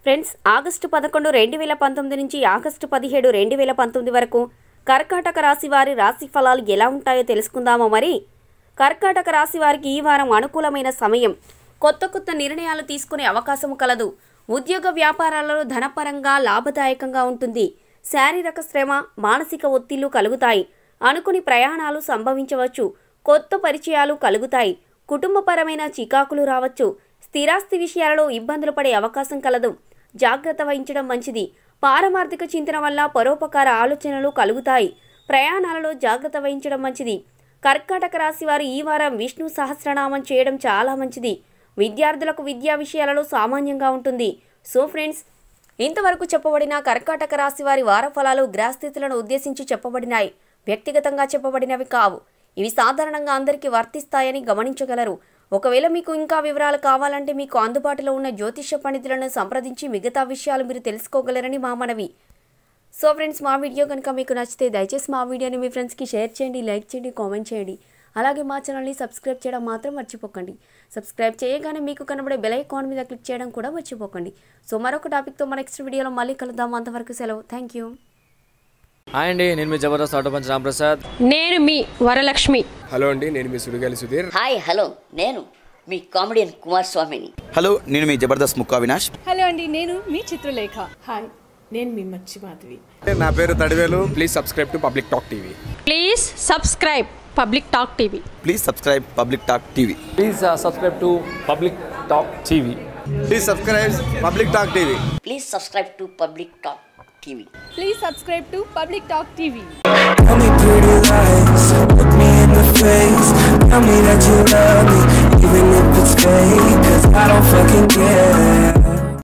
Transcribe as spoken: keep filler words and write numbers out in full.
Friends, August పదకొండు రెండు వేల పంతొమ్మిది నుంచి ఆగస్టు పదిహేడు రెండు వేల పంతొమ్మిది వరకు కర్కాటక రాశి వారి రాశి ఫలాలు ఎలా ఉంటాయో తెలుసుకుందామా మరి. కర్కాటక రాశి వారికి ఈ వారం అనుకూలమైన సమయం. కొత్త కొత్త నిర్ణయాలు తీసుకునే అవకాశం కలదు. ఉద్యోగ వ్యాపారాలలో ధనపరంగా లాభదాయకంగా ఉంటుంది. శారీరక శ్రమ, మానసిక ఒత్తిళ్లు కలుగుతాయి. అనుకుని ప్రయాణాలు సంభవించవచ్చు. కొత్త పరిచయాలు కలుగుతాయి. కుటుంబపరమైన చికాకులు రావచ్చు. స్థిరాస్తి విషయాలలో ఇబ్బందులు పడే అవకాశం కలదు. జాగ్రత్త వహించడం మంచిది. పారమార్థిక చింతన వల్ల పరోపకార ఆలోచనలు కలుగుతాయి. ప్రయాణాలలో జాగ్రత్త వహించడం మంచిది. కర్కాటక రాశి వారు ఈ వారం విష్ణు సహస్రనామం చేయడం చాలా మంచిది. విద్యార్థులకు విద్యా విషయాలలో సామాన్యంగా ఉంటుంది. సో ఫ్రెండ్స్, ఇంతవరకు చెప్పబడిన కర్కాటక రాశి వారి వార ఫలాలు గ్రహస్థితులను ఉద్దేశించి చెప్పబడినాయి. వ్యక్తిగతంగా చెప్పబడినవి కావు. ఇవి సాధారణంగా అందరికీ వర్తిస్తాయని గమనించగలరు. ఒకవేళ మీకు ఇంకా వివరాలు కావాలంటే మీకు అందుబాటులో ఉన్న జ్యోతిష్య పండితులను సంప్రదించి మిగతా విషయాలు మీరు తెలుసుకోగలరని మా మనవి. సో ఫ్రెండ్స్, మా వీడియో కనుక మీకు నచ్చితే దయచేసి మా వీడియోని మీ ఫ్రెండ్స్కి షేర్ చేయండి, లైక్ చేయండి, కామెంట్ చేయండి. అలాగే మా ఛానల్ని సబ్స్క్రైబ్ చేయడం మాత్రం మర్చిపోకండి. సబ్స్క్రైబ్ చేయగానే మీకు కనబడే బెల్ ఐకాన్ మీద క్లిక్ చేయడం కూడా మర్చిపోకండి. సో మరొక టాపిక్తో మన నెక్స్ట్ వీడియోలో మళ్ళీ కలుద్దాం. అంతవరకు సెలవు. Thank you. హాయ్ అండి, నేను మీ జబర్దస్త్ ఆటో పంచ్ రాంప్రసాద్. నేను మీ వరలక్ష్మి. హలో అండి, నేను మీ సుడిగాలి సుధీర్. హాయ్ హలో, నేను మీ కామెడియన్ కుమార్ స్వామిని. హలో, నేను మీ జబర్దస్త్ ముక్కా వినాష్. హలో అండి, నేను మీ చిత్రలేఖ. హాయ్, నేను మీ మచ్చి మాధవి. నా పేరు Thadivelu. Please subscribe to public talk TV. Please subscribe public talk TV. Please subscribe public talk TV. Please subscribe to public talk TV. Please subscribe public talk TV. Please subscribe to public talk TV. Please subscribe to public talk TV. Tell me pretty lies, look me in the face. Tell me that you love me, even if it's fake. 'Cause I don't fucking care.